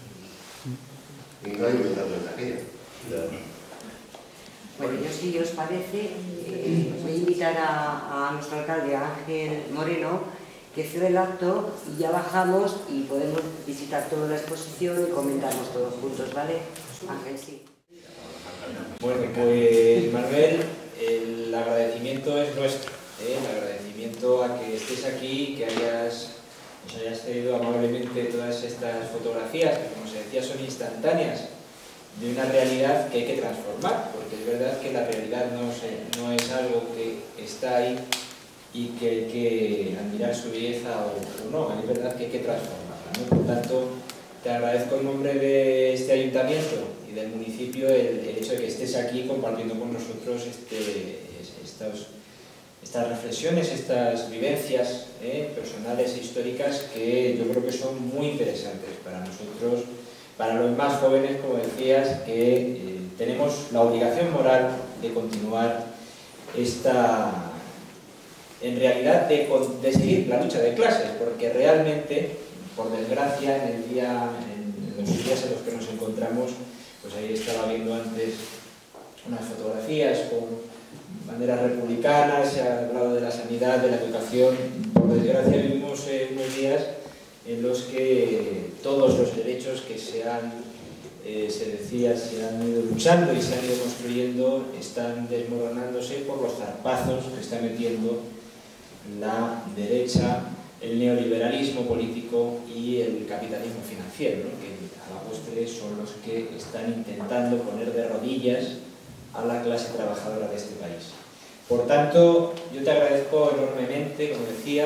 Y no hay voluntad de aquella. Bueno, yo si os parece, eh, voy a invitar a, a nuestro alcalde Ángel Moreno que cierre el acto y ya bajamos y podemos visitar toda la exposición y comentarnos todos juntos, ¿vale? Ángel, sí. Bueno, pues Manuel, el agradecimiento es nuestro, ¿eh? El agradecimiento a que estés aquí, que hayas, nos hayas cedido amablemente todas estas fotografías, que como se decía son instantáneas, de una realidad que hay que transformar, porque es verdad que la realidad no, se, no es algo que está ahí y que hay que admirar su belleza o, o no, es verdad que hay que transformarla, ¿no? Por tanto, te agradezco en nombre de este ayuntamiento y del municipio el, el hecho de que estés aquí compartiendo con nosotros este, estos, estas reflexiones, estas vivencias eh, personales e históricas que yo creo que son muy interesantes para nosotros, para los más jóvenes, como decías, que eh, tenemos la obligación moral de continuar esta, en realidad, de, de seguir la lucha de clases, porque realmente, por desgracia, en el día, en los días en los que nos encontramos, pues ahí estaba viendo antes unas fotografías con banderas republicanas, se ha hablado de la sanidad, de la educación. Por desgracia vivimos eh, unos días en los que todos los derechos que se han, eh, se decía, se han ido luchando y se han ido construyendo están desmoronándose por los zarpazos que está metiendo la derecha, el neoliberalismo político y el capitalismo financiero, ¿no? Que a la postre son los que están intentando poner de rodillas a la clase trabajadora de este país. Por tanto, yo te agradezco enormemente, como decía,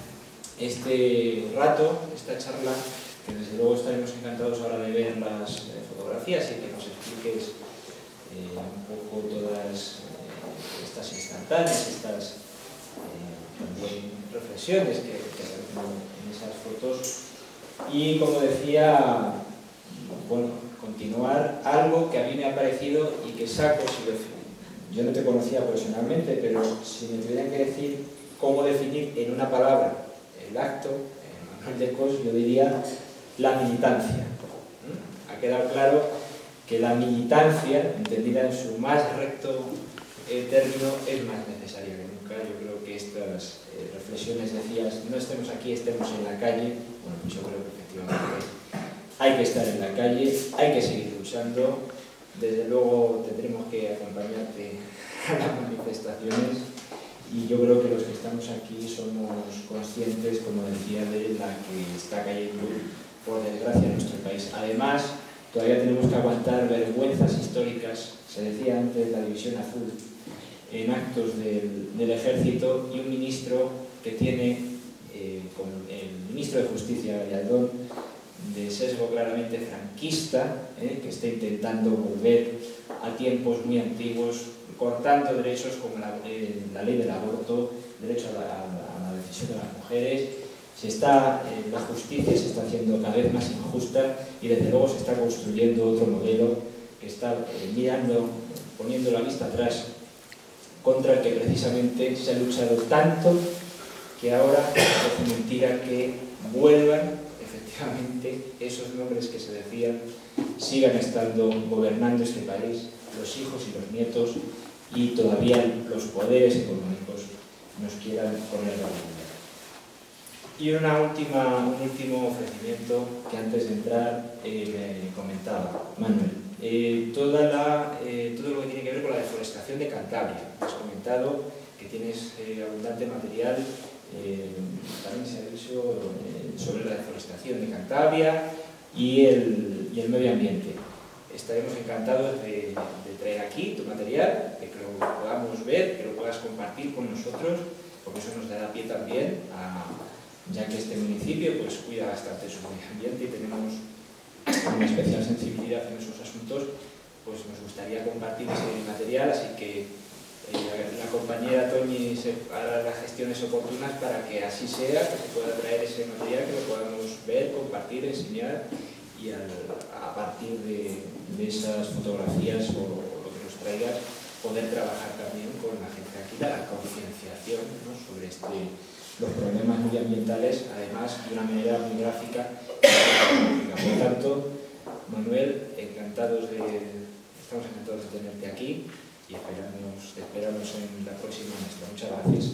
este rato, esta charla, que desde luego estaremos encantados ahora de ver las eh, fotografías y que nos expliques eh, un poco todas eh, estas instantáneas, estas eh, también reflexiones que, que hacen en esas fotos. Y como decía, bueno, continuar algo que a mí me ha parecido y que saco, si lo, yo no te conocía personalmente, pero si me tuvieran que decir cómo definir en una palabra el acto, en Manuel de Cos yo diría la militancia. ¿Mm? Ha quedado claro que la militancia, entendida en su más recto eh, término, es más necesaria que nunca. Yo creo que estas eh, reflexiones decías, no estemos aquí, estemos en la calle. Bueno, pues yo creo que efectivamente hay que estar en la calle, hay que seguir luchando. Desde luego tendremos que acompañarte a las manifestaciones y yo creo que los que estamos aquí somos conscientes, como decía, de la que está cayendo, por desgracia, en nuestro país. Además, todavía tenemos que aguantar vergüenzas históricas, se decía antes, la división azul, en actos del, del ejército, y un ministro que tiene, eh, con el ministro de Justicia, Gallardón, de sesgo claramente franquista, eh, que está intentando volver a tiempos muy antiguos, cortando derechos como la, eh, la ley del aborto, derecho a la, a la decisión de las mujeres. Se está, eh, la justicia se está haciendo cada vez más injusta y desde luego se está construyendo otro modelo que está eh, mirando, poniendo la vista atrás contra el que precisamente se ha luchado tanto, que ahora parece mentira que vuelvan efectivamente esos nombres que se decían, sigan estando gobernando este país, los hijos y los nietos, y todavía los poderes económicos nos quieran poner la voluntad. Y una última, un último ofrecimiento que antes de entrar eh, me comentaba Manuel. Eh, toda la, eh, todo lo que tiene que ver con la deforestación de Cantabria. Has comentado que tienes eh, abundante material, eh, también se ha dicho eh, sobre la deforestación de Cantabria y el, y el medio ambiente. Estaremos encantados de, de traer aquí tu material, de que lo podamos ver, que lo puedas compartir con nosotros, porque eso nos dará pie también a, ya que este municipio pues, cuida bastante su medio ambiente y tenemos una especial sensibilidad en esos asuntos, pues nos gustaría compartir ese material, así que eh, la compañera Toñi se hará las gestiones oportunas para que así sea, que se pueda traer ese material, que lo podamos ver, compartir, enseñar y al, a partir de, de esas fotografías o, o lo que nos traigas, poder trabajar también con la gente aquí, la concienciación, ¿no?, sobre este, los problemas medioambientales, además de una manera muy gráfica. Por tanto, Manuel, encantados de, estamos encantados de tenerte aquí y esperamos, te esperamos en la próxima muestra. Muchas gracias.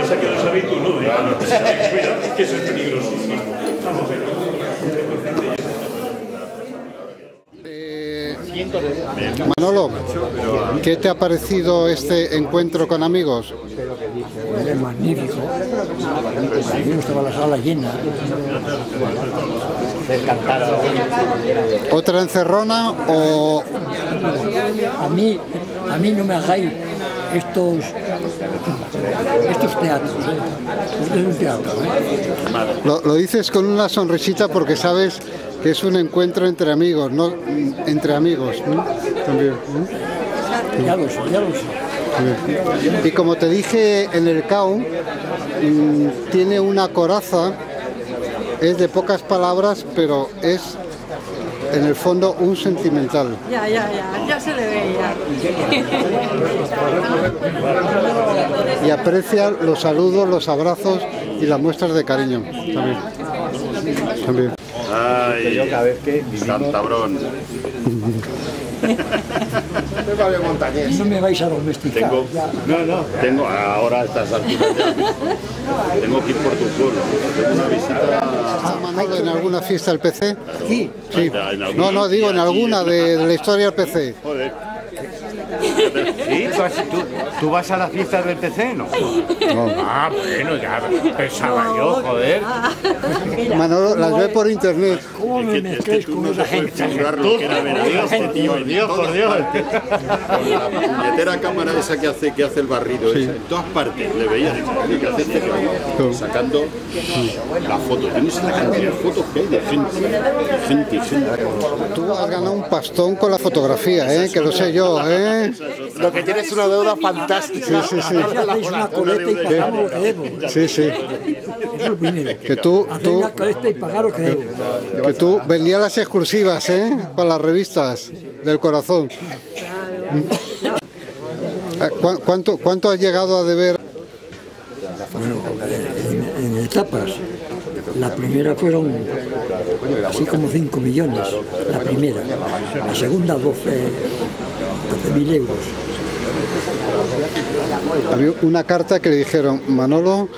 Que eso es peligrosísimo. Vamos a ver. Manolo, ¿qué te ha parecido este encuentro con amigos? Es magnífico. A mí estaba la sala llena. ¿Otra encerrona o...? A mí, a mí no me hagáis estos, estos teatros. ¿eh? Esto es un teatro. ¿eh? Lo, lo dices con una sonrisita porque sabes que es un encuentro entre amigos, no entre amigos, ¿no? También, ¿no? Ya lo sé, ya lo sé. Y como te dije en el C A U, mmm, tiene una coraza, es de pocas palabras, pero es en el fondo un sentimental. Ya, ya, ya, ya se le veía. Y aprecia los saludos, los abrazos y las muestras de cariño. También. También. Ay, Santabrón. No me vais a domesticar. Tengo, no, no, tengo ahora a estas alturas ya. Tengo que ir por tu pueblo. Tengo una visita. Manolo, ¿en alguna fiesta del P C? Sí. Sí. No, no, digo en alguna de, de la historia del P C. Joder. ¿Sí? ¿Tú, tú, ¿Tú vas a las fiestas del P C? No. No. Ah, bueno, ya pensaba yo, joder. Manolo las ve por internet. ¿Cómo me mezcléis con esa gente? Lo que era ver a este tío Por Dios, por Dios. con la puñetera cámara esa que hace que hace el barrido, Sí. esa, en todas partes le veía que hace este tío, sacando la foto. Yo no sé la cantidad de fotos que hay de gente, de gente y gente. Tú has ganado un pastón con la fotografía, ¿eh? Que lo sé yo, ¿eh? Lo que tienes es una deuda fantástica. Sí, sí, sí. Hacéis una coleta y pagamos lo que debo. Sí, sí. Eso es lo primero. Que tú, Hacéis tú, una coleta y pagar lo que debo. que tú vendías las exclusivas, ¿eh? Para las revistas del corazón. ¿Cu- ¿Cuánto, cuánto has llegado a deber? Bueno, en, en etapas. La primera fueron así como cinco millones, la primera. La segunda doce mil euros. Había una carta que le dijeron, Manolo,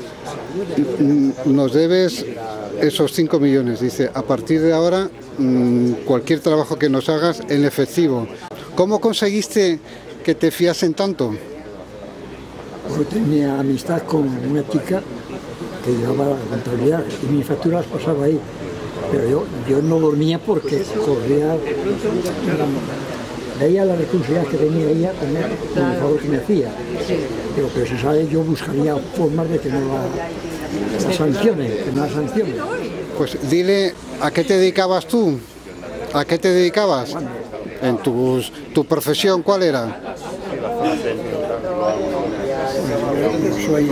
nos debes esos cinco millones. Dice, a partir de ahora, cualquier trabajo que nos hagas en efectivo. ¿Cómo conseguiste que te fiasen tanto? Yo tenía amistad con una chica que llevaba la contabilidad y mis facturas pasaba ahí. Pero yo, yo no dormía porque corría, veía la responsabilidad que tenía ella con el, con el favor que me hacía. Pero que se sabe, yo buscaría formas de que no la, la sancionen, que no la sancionen. Pues dile, ¿a qué te dedicabas tú? ¿A qué te dedicabas? En tus, tu profesión, ¿cuál era? Soy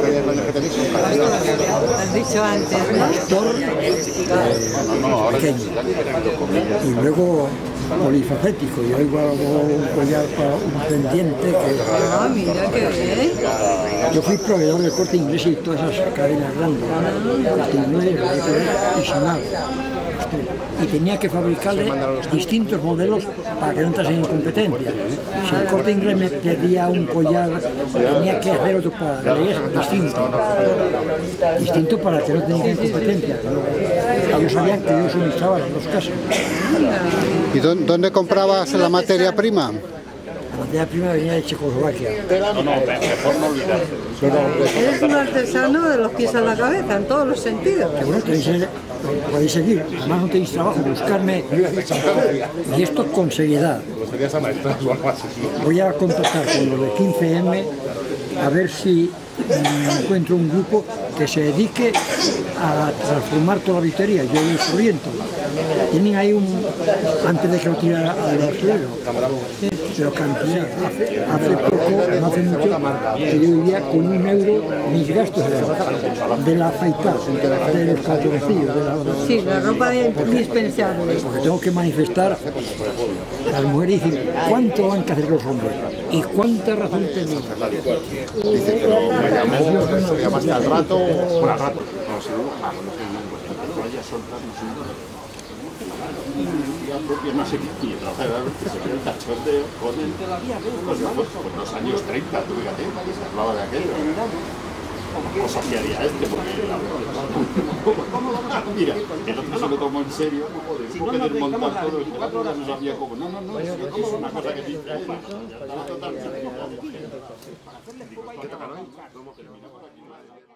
Has dicho antes, ¿no? pastor eh, pequeño y luego polifacético. Yo igual hago un collar para un pendiente que... Ah, mira qué bien. Yo fui proveedor del Corte Inglés y todas esas cadenas grandes. Corte Inglés, y Sonal. Y tenía que fabricarle distintos modelos para que no entrasen en competencia. Si el Corte Inglés me pedía un collar, tenía que hacer otro para que es distinto. Distinto para que no tengan en competencia. Ellos sabían que yo suministraba las dos casas. ¿Y dónde comprabas la materia prima? La materia prima venía de Checoslovaquia. No, no, mejor no olvidarse. Eres un artesano de los pies a la cabeza, en todos los sentidos. Que bueno, tenéis, podéis seguir, además no tenéis trabajo, buscarme, y esto con seriedad. Voy a contactar con los de quince eme a ver si mm, encuentro un grupo que se dedique a transformar toda la bisutería. Yo les oriento. Tienen ahí un, antes de que lo tire al basurero, pero cantidad. Hace, hace poco, no hace mucho, que yo vivía con un euro mis gastos de, de la afeitar, de los calzoncillos, de la... Sí, la ropa indispensable. Porque tengo que manifestar, las mujeres dicen, ¿cuánto van a hacer los hombres? ¿Y cuánta razón tenéis? Dice que lo me llamó, se llamaste al rato, bueno, al rato. La propia no sé qué, y trabajar que se ve el cachondeo con el pues, pues los años treinta, tú fíjate, se hablaba de aquello. Cosas que haría este, porque la Mira, el otro se lo tomó en serio, tuvo que desmontar todo, el otro no sabía cómo. No, no, no, es una cosa que te interesa. Totalmente. Para hacerle